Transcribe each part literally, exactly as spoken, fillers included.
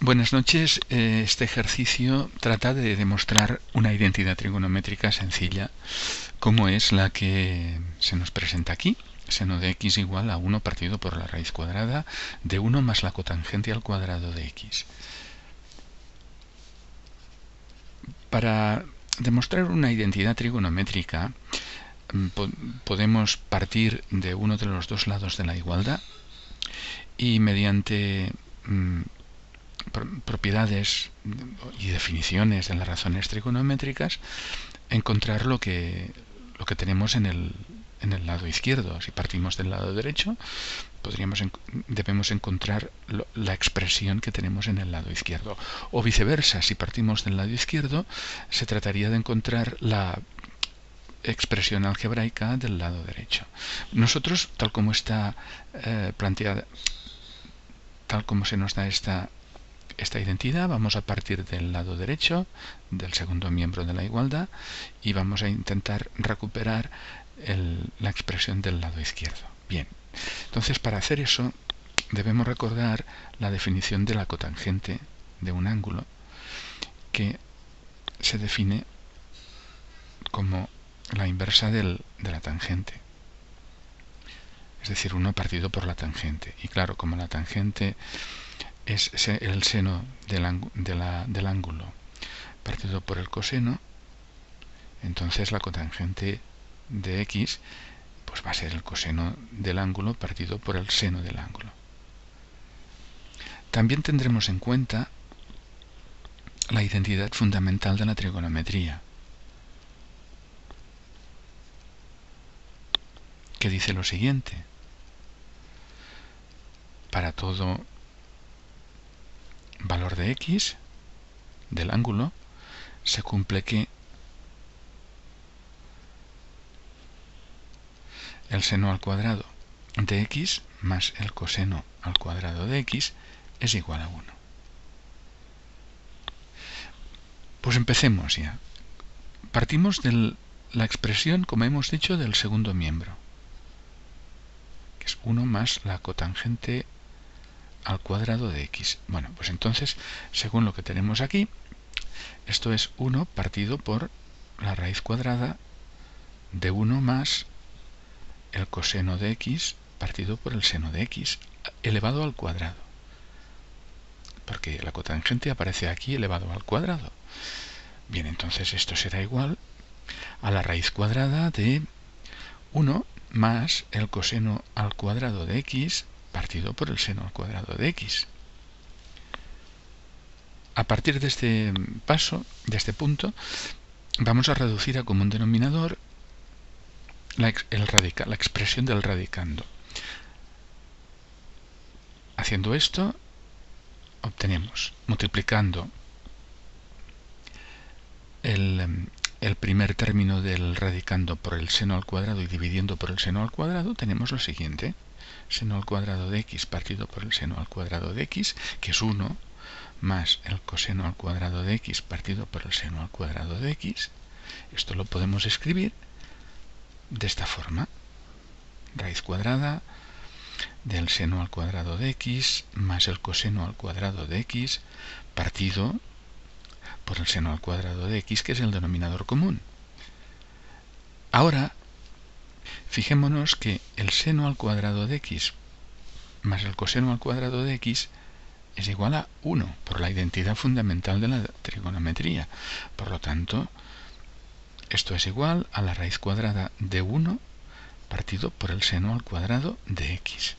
Buenas noches. Eh, Este ejercicio trata de demostrar una identidad trigonométrica sencilla, como es la que se nos presenta aquí. Seno de x igual a uno partido por la raíz cuadrada de uno más la cotangente al cuadrado de x. Para demostrar una identidad trigonométrica po- podemos partir de uno de los dos lados de la igualdad y mediante mm, propiedades y definiciones de las razones trigonométricas encontrar lo que, lo que tenemos en el, en el lado izquierdo. Si partimos del lado derecho, podríamos debemos encontrar lo, la expresión que tenemos en el lado izquierdo. O viceversa, si partimos del lado izquierdo, se trataría de encontrar la expresión algebraica del lado derecho. Nosotros, tal como está eh, planteada, tal como se nos da esta esta identidad, vamos a partir del lado derecho, del segundo miembro de la igualdad, y vamos a intentar recuperar el, la expresión del lado izquierdo. Bien, entonces para hacer eso debemos recordar la definición de la cotangente de un ángulo, que se define como la inversa del, de la tangente, es decir, uno partido por la tangente. Y claro, como la tangente es el seno del, de la, del ángulo partido por el coseno, entonces la cotangente de x pues va a ser el coseno del ángulo partido por el seno del ángulo. También tendremos en cuenta la identidad fundamental de la trigonometría, que dice lo siguiente: para todo valor de x del ángulo se cumple que el seno al cuadrado de x más el coseno al cuadrado de x es igual a uno. Pues empecemos ya. Partimos de la expresión, como hemos dicho, del segundo miembro, que es uno más la cotangente al cuadrado de x. Bueno, pues entonces, según lo que tenemos aquí, esto es uno partido por la raíz cuadrada de uno más el coseno de x partido por el seno de x elevado al cuadrado, porque la cotangente aparece aquí elevado al cuadrado. Bien, entonces esto será igual a la raíz cuadrada de uno más el coseno al cuadrado de x partido por el seno al cuadrado de x. A partir de este paso, de este punto, vamos a reducir a común denominador la, el radica, la expresión del radicando. Haciendo esto, obtenemos, multiplicando el, el primer término del radicando por el seno al cuadrado y dividiendo por el seno al cuadrado, tenemos lo siguiente: seno al cuadrado de x partido por el seno al cuadrado de x, que es uno, más el coseno al cuadrado de x partido por el seno al cuadrado de x. Esto lo podemos escribir de esta forma: raíz cuadrada del seno al cuadrado de x más el coseno al cuadrado de x partido por el seno al cuadrado de x, que es el denominador común. Ahora, fijémonos que el seno al cuadrado de x más el coseno al cuadrado de x es igual a uno, por la identidad fundamental de la trigonometría. Por lo tanto, esto es igual a la raíz cuadrada de uno partido por el seno al cuadrado de x.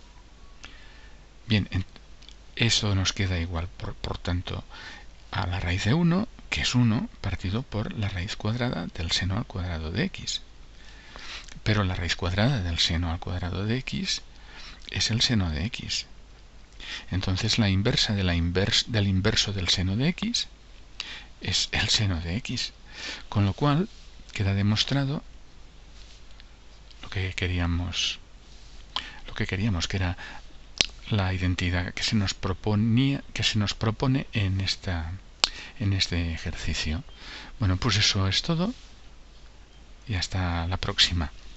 Bien, eso nos queda igual, por, por tanto, a la raíz de uno, que es uno, partido por la raíz cuadrada del seno al cuadrado de x. Pero la raíz cuadrada del seno al cuadrado de x es el seno de x. Entonces la inversa de la invers, del inverso del seno de x es el seno de x. Con lo cual queda demostrado lo que queríamos, lo que queríamos, que era la identidad que se nos proponía, que se nos propone en esta, en este ejercicio. Bueno, pues eso es todo y hasta la próxima.